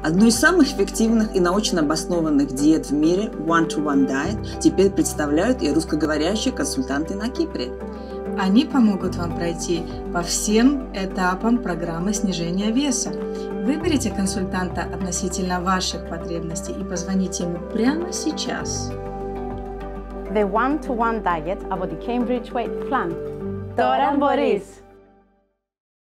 Одну из самых эффективных и научно обоснованных диет в мире, One-to-One Diet, теперь представляют и русскоговорящие консультанты на Кипре. Они помогут вам пройти по всем этапам программы снижения веса. Выберите консультанта относительно ваших потребностей и позвоните ему прямо сейчас. The One-to-One Diet από την Cambridge Weight Plan. Τώρα μπορείς!